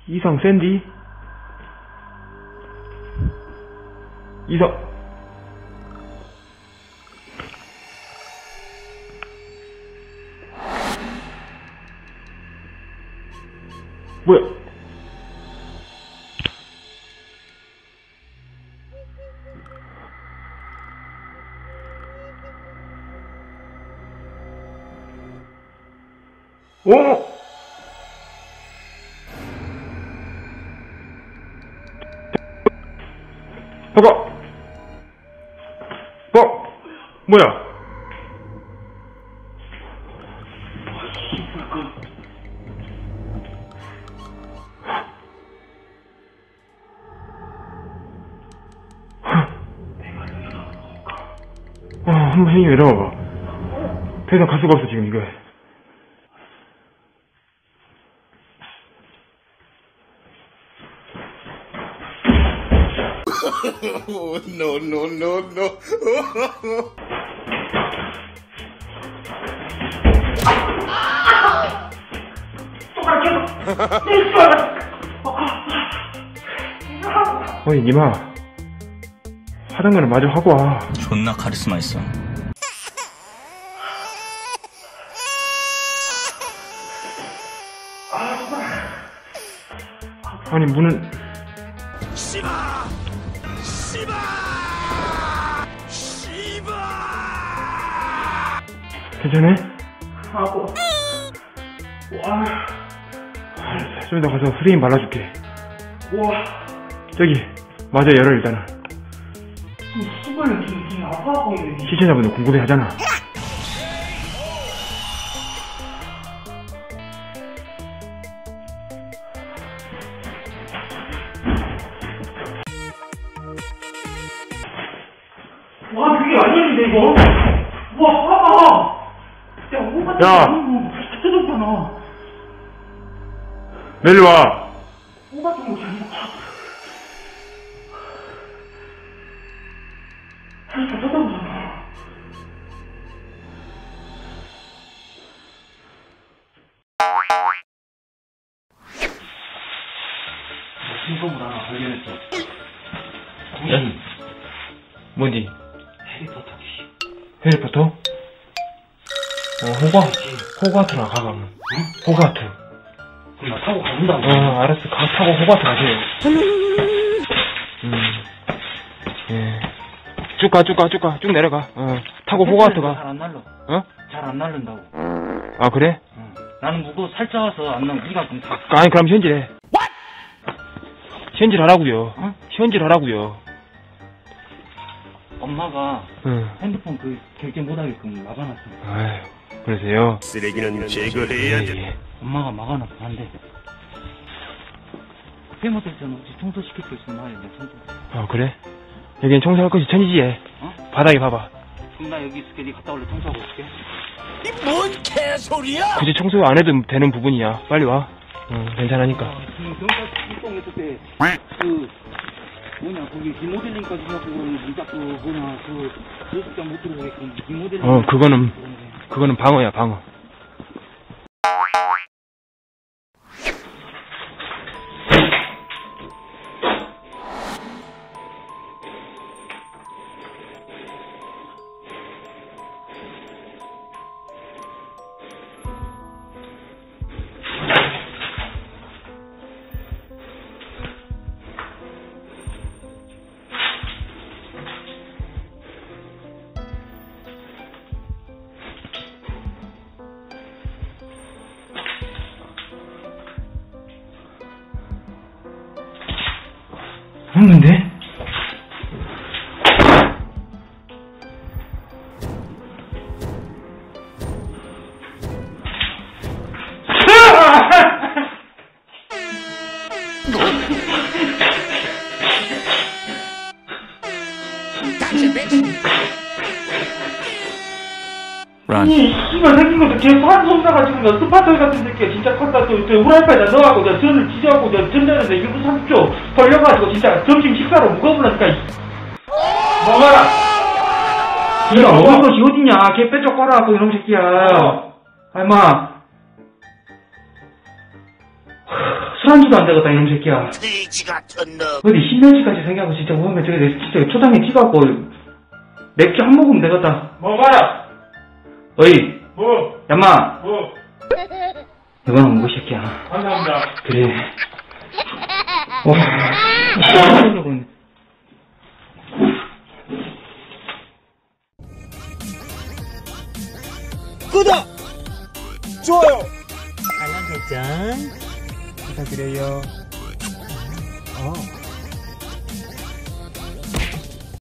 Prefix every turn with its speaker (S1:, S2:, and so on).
S1: 이상 샌디? 이상 뭐야? 오! 봐봐! 뭐야? 한번 형이 내려와봐. 더 이상 갈 수가 없어, 지금, 이거.
S2: No.
S1: 어이, 니마. 하던 거는 마저 하고 와.
S3: 존나 카리스마 있어.
S1: 아니, 문은. 괜찮아?
S4: 하고. 와.
S1: 좀 이따 가서 프레임 발라줄게.
S4: 와.
S1: 저기, 마저 열어, 일단은.
S4: 수건은 지금 아파 보이네.
S1: 시청자분들 궁금해 하잖아.
S4: 와, 그게 아니었는데, 이거? 와, 봐봐! 야, 뭐가 뜯어졌잖아.
S1: 내일 와.
S4: 뭐가 좀 잘못 다 뜯어졌잖아. 신검을 하나 발견했어.
S1: 야, 뭐니?
S4: 해리포터 귀신.
S1: 해리포터? 호가트나 가가면. 응? 호가트.
S4: 그럼 나 타고 가본다고.
S1: 알았어. 타고 호가트 가세요. 예. 쭉 가. 쭉 내려가. 타고 호가트 가.
S4: 잘 안 날라. 잘 안 날른다고.
S1: 아, 그래?
S4: 나는 무거워 살쪄 와서 안 나고 니가 그럼 다.
S1: 아니, 그럼 현질해. 현질 하라고요. 현질 하라고요.
S4: 엄마가 핸드폰 그 결제 못하게끔 막아놨어.
S1: 아유, 그러세요?
S2: 쓰레기는 제거해야지.
S1: 예.
S4: 엄마가 막아놨어. 안 돼. 회모들잖아. 혹시 청소시킬 거 있으면 말해. 내가 청소.
S1: 그래? 여긴 청소할 것이 천지지, 얘. 바닥에 봐봐.
S4: 그럼 나 여기 있을게. 니 갔다 올래. 청소하고 올게.
S2: 이 뭔 개소리야?
S1: 굳이 청소 안 해도 되는 부분이야. 빨리 와. 괜찮으니까.
S4: 경찰 출동했을 때, 거기 리모델링까지 하고 그러는데, 자꾸, 요식장 못 들어오게끔 리모델링.
S1: 그거는 방어야, 방어. 없는데? 이 씨발 생긴 것도 개 판송사가지고 나 스파터 같은 새끼야. 진짜 컸다. 또 후라이팬에다 넣어갖고 나 전을 지져갖고 나 전자는데 1분 30초 걸려가지고 진짜 점심 식사로 무거우라니까. 먹어라. 니가 먹을 것이 어딨냐. 개 빼쪽 깔아갖고 이놈 새끼야. 아이마 술안주도 안 되겠다, 이놈 새끼야.
S2: 돼지 같은 놈.
S1: 어디 10년치까지 생겨하고 진짜 오면 저기 진짜 초장에 찍어갖고 맥주 한 모금 되겠다.
S3: 뭐 봐라.
S1: 어이,
S3: 뭐.
S1: 얌마.
S3: 뭐.
S1: 이거는 뭐고 새끼야.
S3: 감사합니다.
S1: 그래. 와,
S2: 구독! 좋아요!
S5: 알람 설정 부탁드려요.